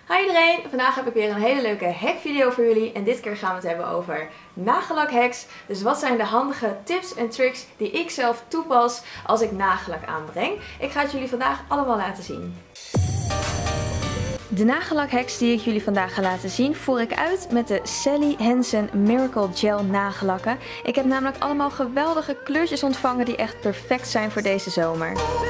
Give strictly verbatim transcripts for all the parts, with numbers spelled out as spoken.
Hi iedereen! Vandaag heb ik weer een hele leuke hackvideo voor jullie en dit keer gaan we het hebben over nagellak hacks. Dus wat zijn de handige tips en tricks die ik zelf toepas als ik nagellak aanbreng. Ik ga het jullie vandaag allemaal laten zien. De nagellak hacks die ik jullie vandaag ga laten zien voer ik uit met de Sally Hansen Miracle Gel nagellakken. Ik heb namelijk allemaal geweldige kleurtjes ontvangen die echt perfect zijn voor deze zomer.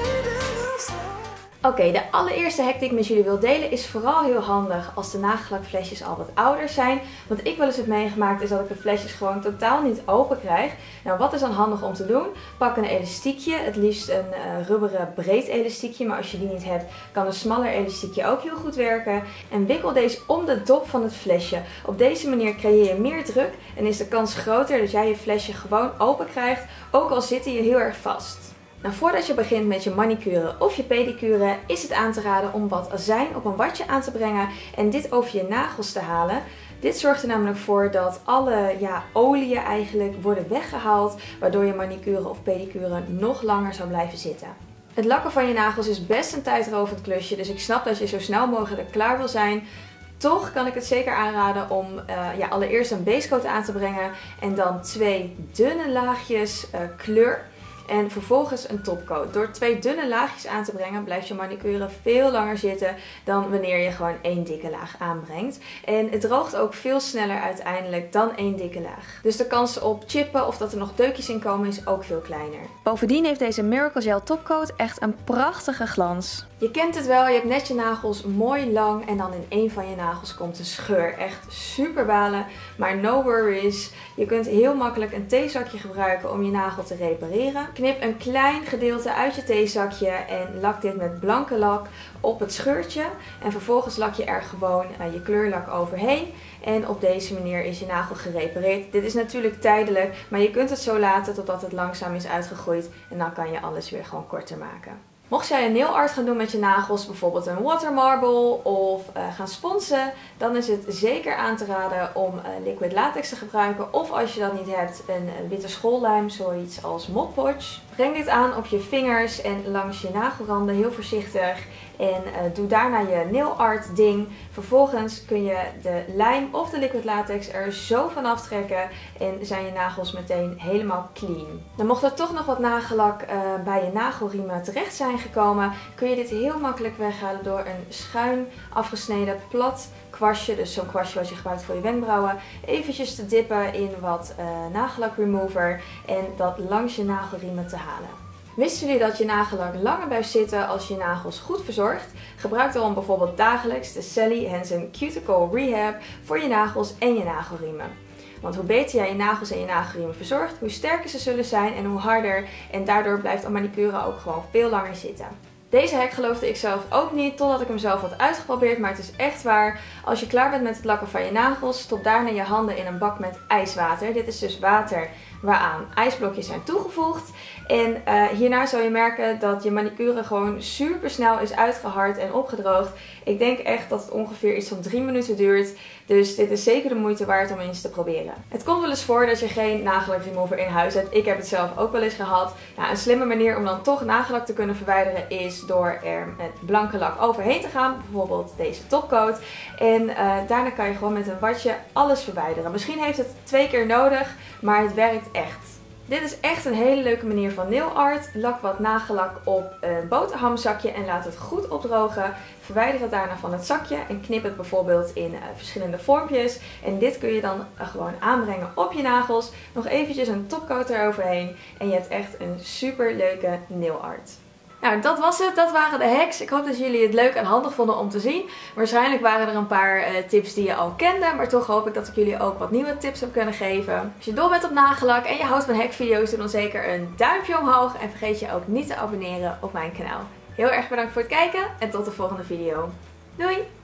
Oké, okay, de allereerste hack die ik met jullie wil delen is vooral heel handig als de nagellakflesjes al wat ouder zijn. Wat ik wel eens heb meegemaakt is dat ik de flesjes gewoon totaal niet open krijg. Nou, wat is dan handig om te doen? Pak een elastiekje, het liefst een uh, rubberen breed elastiekje. Maar als je die niet hebt, kan een smaller elastiekje ook heel goed werken. En wikkel deze om de dop van het flesje. Op deze manier creëer je meer druk en is de kans groter dat jij je flesje gewoon open krijgt, ook al zit hij heel erg vast. Nou, voordat je begint met je manicure of je pedicure is het aan te raden om wat azijn op een watje aan te brengen en dit over je nagels te halen. Dit zorgt er namelijk voor dat alle ja, oliën eigenlijk worden weggehaald, waardoor je manicure of pedicure nog langer zal blijven zitten. Het lakken van je nagels is best een tijdrovend klusje, dus ik snap dat je zo snel mogelijk klaar wil zijn. Toch kan ik het zeker aanraden om uh, ja, allereerst een basecoat aan te brengen en dan twee dunne laagjes uh, kleur. En vervolgens een topcoat. Door twee dunne laagjes aan te brengen blijft je manicure veel langer zitten dan wanneer je gewoon één dikke laag aanbrengt. En het droogt ook veel sneller uiteindelijk dan één dikke laag. Dus de kans op chippen of dat er nog deukjes in komen is ook veel kleiner. Bovendien heeft deze Miracle Gel topcoat echt een prachtige glans. Je kent het wel, je hebt net je nagels mooi lang en dan in één van je nagels komt een scheur. Echt super balen, maar no worries. Je kunt heel makkelijk een theezakje gebruiken om je nagel te repareren. Knip een klein gedeelte uit je theezakje en lak dit met blanke lak op het scheurtje. En vervolgens lak je er gewoon uh, je kleurlak overheen. En op deze manier is je nagel gerepareerd. Dit is natuurlijk tijdelijk, maar je kunt het zo laten totdat het langzaam is uitgegroeid. En dan kan je alles weer gewoon korter maken. Mocht jij een nail art gaan doen met je nagels, bijvoorbeeld een water marble of uh, gaan sponsen, dan is het zeker aan te raden om uh, liquid latex te gebruiken. Of als je dat niet hebt, een, een witte schoollijm, zoiets als Mod Podge. Breng dit aan op je vingers en langs je nagelranden heel voorzichtig. En uh, doe daarna je nail art ding. Vervolgens kun je de lijm of de liquid latex er zo van aftrekken en zijn je nagels meteen helemaal clean. Dan mocht er toch nog wat nagellak uh, bij je nagelriemen terecht zijn gekomen, kun je dit heel makkelijk weghalen door een schuin afgesneden plat kwastje, dus zo'n kwastje wat je gebruikt voor je wenkbrauwen, eventjes te dippen in wat uh, nagellak remover en dat langs je nagelriemen te halen. Wisten jullie dat je nagellak langer blijft zitten als je je nagels goed verzorgt? Gebruik dan bijvoorbeeld dagelijks de Sally Hansen Cuticle Rehab voor je nagels en je nagelriemen. Want hoe beter jij je nagels en je nagelriemen verzorgt, hoe sterker ze zullen zijn en hoe harder. En daardoor blijft een manicure ook gewoon veel langer zitten. Deze hack geloofde ik zelf ook niet, totdat ik hem zelf had uitgeprobeerd, maar het is echt waar. Als je klaar bent met het lakken van je nagels, stop daarna je handen in een bak met ijswater. Dit is dus water waaraan ijsblokjes zijn toegevoegd. En uh, hierna zal je merken dat je manicure gewoon super snel is uitgehard en opgedroogd. Ik denk echt dat het ongeveer iets van drie minuten duurt. Dus dit is zeker de moeite waard om eens te proberen. Het komt wel eens voor dat je geen nagellak remover in huis hebt. Ik heb het zelf ook wel eens gehad. Nou, een slimme manier om dan toch nagellak te kunnen verwijderen is door er met blanke lak overheen te gaan. Bijvoorbeeld deze topcoat. En uh, daarna kan je gewoon met een watje alles verwijderen. Misschien heeft het twee keer nodig, maar het werkt echt. Dit is echt een hele leuke manier van nail art. Lak wat nagellak op een boterhamzakje en laat het goed opdrogen. Verwijder het daarna van het zakje en knip het bijvoorbeeld in uh, verschillende vormpjes. En dit kun je dan uh, gewoon aanbrengen op je nagels. Nog eventjes een topcoat eroverheen en je hebt echt een super leuke nail art. Nou, dat was het. Dat waren de hacks. Ik hoop dat jullie het leuk en handig vonden om te zien. Waarschijnlijk waren er een paar uh, tips die je al kende. Maar toch hoop ik dat ik jullie ook wat nieuwe tips heb kunnen geven. Als je dol bent op nagellak en je houdt van hackvideo's, doe dan zeker een duimpje omhoog. En vergeet je ook niet te abonneren op mijn kanaal. Heel erg bedankt voor het kijken en tot de volgende video. Doei!